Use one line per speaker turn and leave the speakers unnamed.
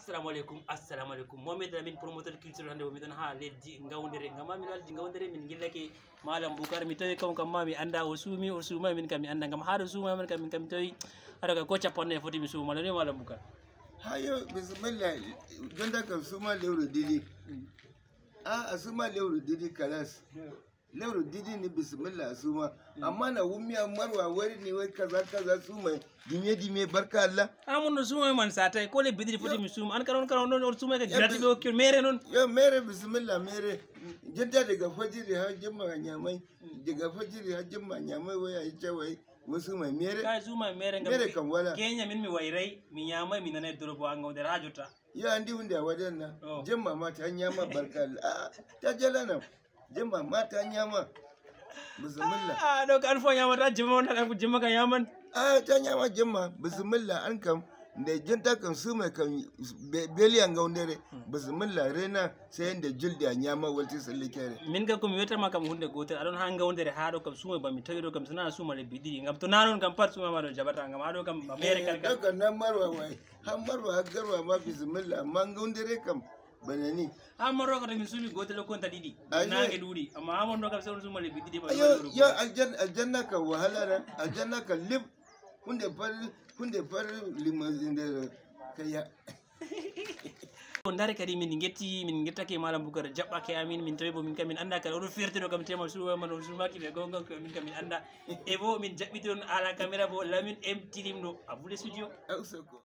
assalamu alaikum momin min promoteur culture hande mi don ha leddi ngawdere ngam min waldi ngawdere min gillake malam Bukar mi tawi kam ma mi anda o suma min kam mi anda ngam haado suma min kam tawi hada ka ko cappanne foti mi suma ne malam Bukar
hayo bismillah jonda kam suma lewru didi a suma lewru didi kalas lewru didi ni bismillah suma amma na wummiya marwa wari ni wai kaza suma dime barka Allah
amun suma man satai ko le bidiri foti mi suma an karon non suma ka grati be okki mere non
yo mere bismillah mere jidda daga fajiri har jimma nyamai daga fajiri har jimma nyamai wai ai cewai wasu mai mere
ka suma mere
kam wala
kenya min mi wairai mi nyamai mi nanai dorobo an ngawde rajuta
ya andi hunde wadan na jimma ma ta nyama barka Allah ta jalana jimma mata nyama bismillah
do kan fo nyama ta jimma wona kan jimma kan yaman
ta nyama jimma bismillah an kam da jinta kan su mai kan beliyan gaundare bismillah rena sai da juldi a nyama walti sallikere
min ga komi weta makam hunde gotel adon ha gaundare ha do kam su mai bami tawi do kam sana su male bidiri ngam to nanon kam pat su mai ma do jabata ngam ha do kam mere kal
kan nan marwa wai han marwa har garwa ma bismillah man gaundare kam banani
amaro ko min sumi gotel ko didi nange dudi amma amon kam sai su male bidiri ba
yo aljanna ka wahala na aljanna ka lib hunde far limazin da kaya
on dare kadi min gettake malam Bukar jabbake amin min tawi bo min kam min anda kala o fierté do kam tema suwa man o sumaki be gongon ko min kam min anda e bo min jabbiti on ala camera bo lamin em tilim do abule studio